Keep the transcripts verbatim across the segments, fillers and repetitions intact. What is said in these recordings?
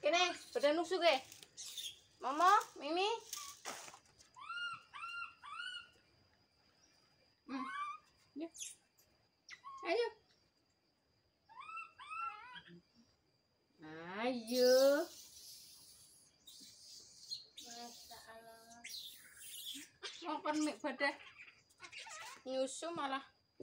kene, pada nusuk ya. Momo, Mimi. Hmm. Ya. Ayo. Ayo. Masalah. Mau kan mik pada nyusu malah.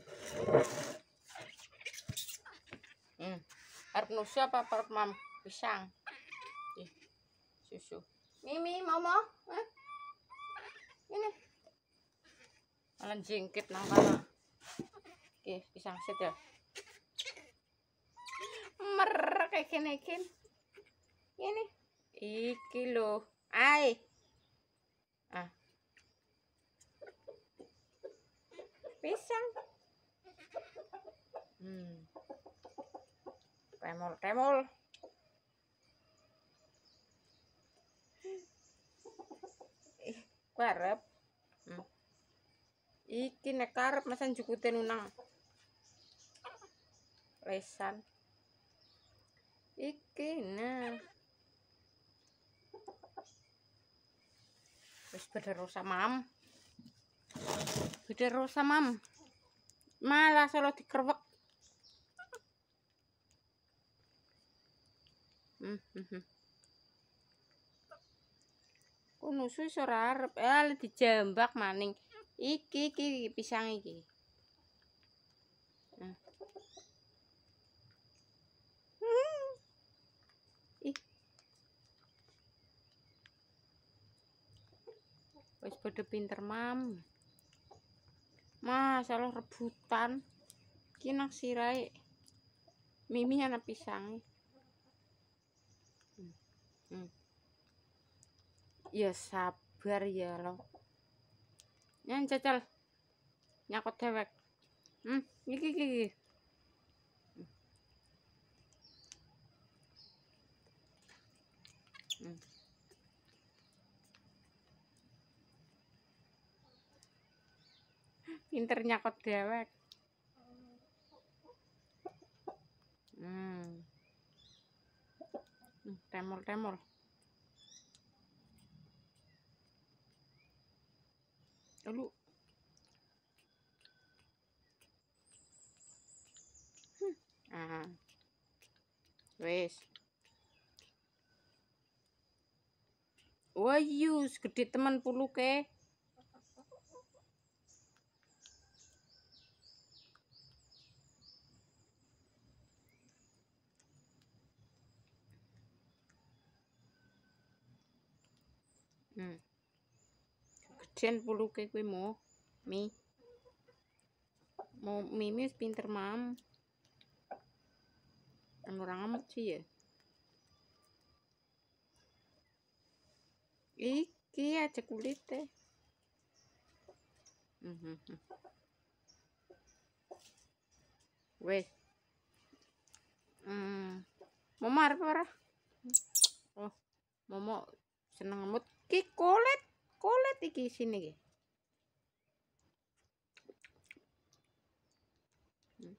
Hmm. Harap nusu apa harap mam pisang? Ih, susu. Mimi, Momo, eh? Ini. Malah jingkit nang kana. Oke, pisang set ya. Mer kayak gini kan. Ini. Iki lho. Ai. Ah. Pisang. Hmm. Temol, temol. Ih, karep. Hmm. Iki nek karep masan jukuten unang. Lesan. Iki nah. Wis beda rosa mam. Beda rosa mam. Malah solo dikerwek. Hmm, hmm, hmm. Ku nusu iso ora arep, eh dijambak maning. Iki iki pisang iki. Nah. Hmm. Ih. Wis padha pinter mam. Masalah rebutan. Ki nang sirahe. Mimi ana pisang. Hmm. Hmm. Ya sabar ya lo. Nyan cacal. Nyakot dewek. Hmm, iki iki. iki. Hmm. Pinter nyakot dewek. Hmm. Hmm, temol-temol. Lalu. Hmm. Ah. Wes. Wah, yus gede teman pulu ke. Hmm. Gedean pulu ke kuwi mo. Mi. Mau Mimi pinter mam. Orang amat sih ya. Iki aja kulitnya. Hmm, hmm, hmm. Wes. Hmm. Momo arep ora? Oh, Momo seneng ngemut. Ki kulit, kulit iki sini iki. Hmm.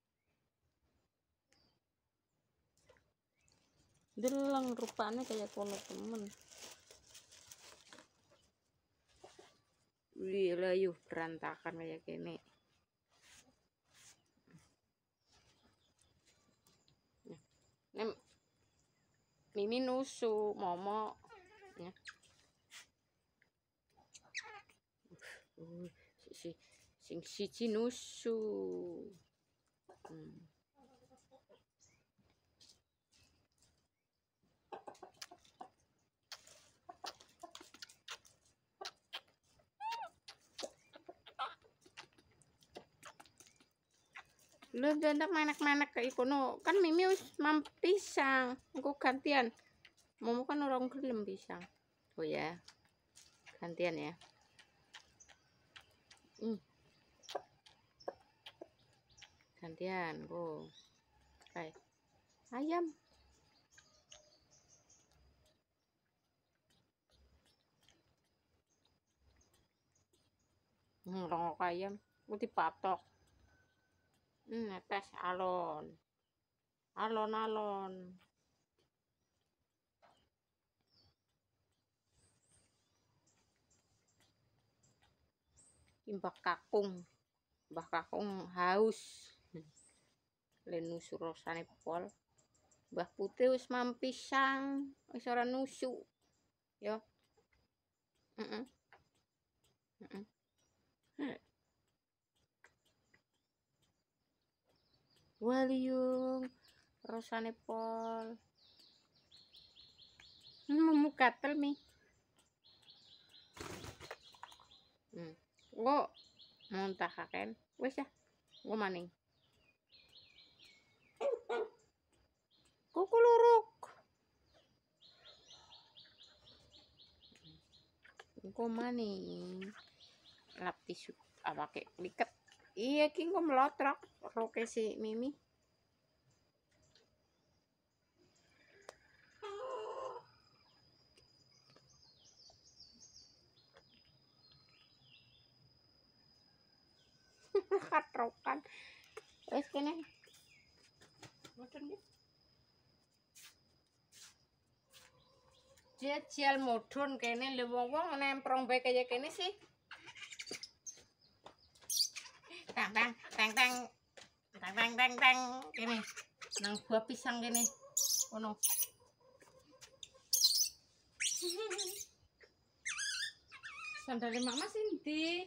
Deleng rupanya kayak kono temen. Wih, layuh berantakan kayak gini. Nem Mimi nusu, Momo. Ya. Uh, si sing siji nusu. Hmm. Lu ndak menek-menek kayak kono. Kan Mimi wis mam pisang. Engko gantian. Momo kan orang gelem pisang. Oh ya. Gantian ya. Hmm. Gantian, oh. Kayak ayam. Hmm, rongok ayam. Putih patok. Hmm, netes alon. Alon-alon. Mbah Kakung. Mbah Kakung haus. Lenu surosane pol. Mbah Putih wis mampisang, wis ora nusu. Ya. Heeh. Heeh. Waliung rosane pol. Mau gatel mi. Hmm. Kok muntahaken. Wis ya. Engko maning. Kuku luruk. Engko maning. Lap tisu awake liket. Iya ki engko melotrok roke si Mimi. Katrokan. Wis kene. Mboten nggih. Jajal modun kene lho wong-wong nemprong bae kaya kene sih. Tang tang tang tang tang tang tang tang kene nang buah pisang kene ono. Sandale mama sindi.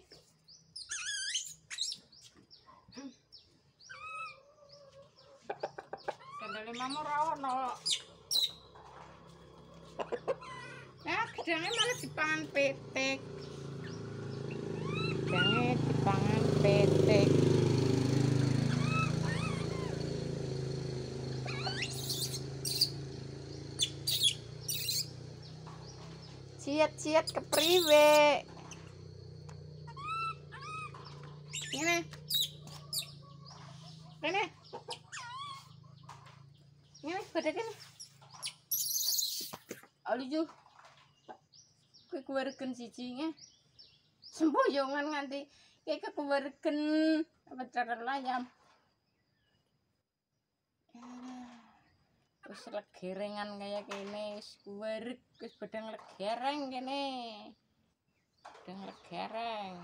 Sandale mama ora ono. Ya, gedange malah dipangan petek. Gedange dipangan petek. Ciat-ciat kepriwe. Ini. Ini. Ini bedakene. Aliju. Kowe kuwerken sijine. Semboyongan nganti iki kuwerken apa cara layam. Wis legerengan kaya kene, wis kuwerek, wis bedang legereng kene. Bedang legereng.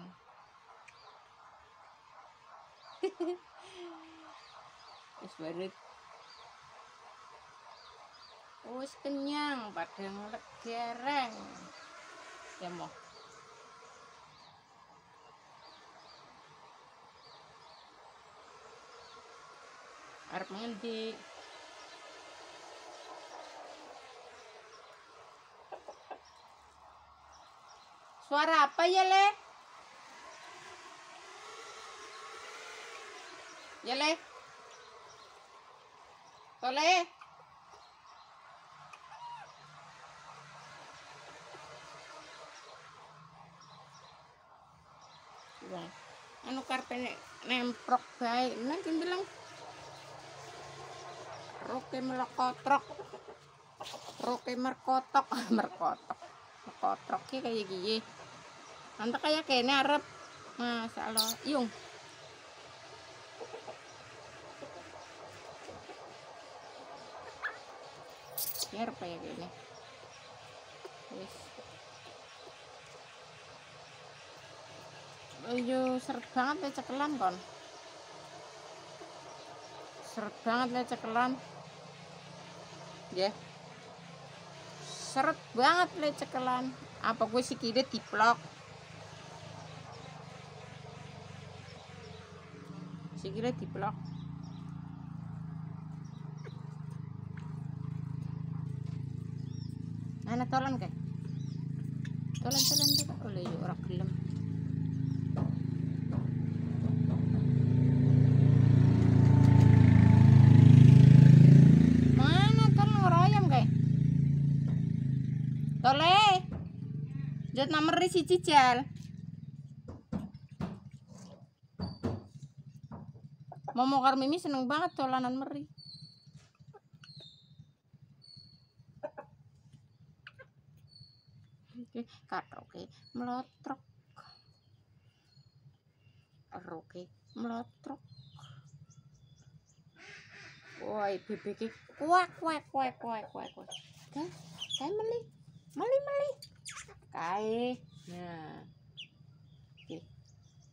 Wis werek. Wis kenyang, padang legereng. Ya mo. Arep ngendi? Suara apa ya, Le? Ya, Le? Tole? Ya. Anu karpene nemprok bae. Nek bilang roke melokotrok. Roke merkotok, merkotok. Merkotok ki kayak gini. Nanti kayak kene arep. Masalah yung. Biar kayak gini. Wis. Ayo seret banget le cekelan kon. Seret banget le cekelan. Ya. Yeah. Seret banget le cekelan. Apa gue sikile diplok? Sikile diplok. Ana tolan kae. Tolan tolan tolan. Oleh yo ora gelem. Mana tolan ora ayam kae? Tole. Jot nomor siji jal. Momo karo Mimi seneng banget dolanan meri. Oke, katroke melotrok. Roke melotrok. Woi, bebeke kuak kuak kuak kuak kuak kuak. Kae, kae meli. Meli meli. Kae. Nah. Oke.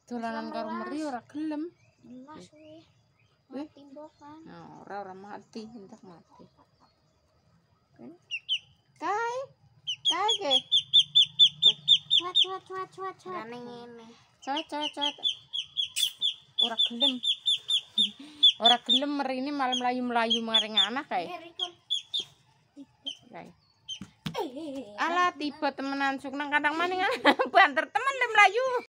Dolanan karo meri ora gelem. Mas kuwi. Eh. Mati mbokan. Nah, ora ora mati, entek mati. Kai. Kai ke. Cuat cuat cuat cuat cuat. Rene ngene. Coet coet coet. Ora gelem. Ora gelem meri ini malah melayu-melayu maring anak kae. Kae. Alah tiba temenan suk nang kandang maning banter temen le melayu.